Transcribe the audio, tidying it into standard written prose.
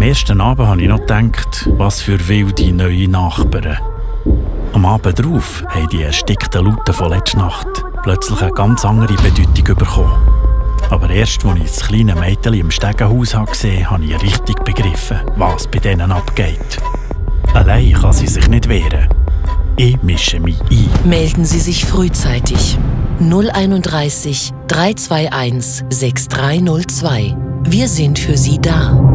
Am ersten Abend habe ich noch gedacht, was für wilde neue Nachbarn. Am Abend darauf haben die erstickten Lauten von letzter Nacht plötzlich eine ganz andere Bedeutung bekommen. Aber erst, als ich das kleine Mädchen im Stegenhaus gesehen habe, habe ich richtig begriffen, was bei denen abgeht. Allein kann sie sich nicht wehren. Ich mische mich ein. Melden Sie sich frühzeitig. 031 321 6302. Wir sind für Sie da.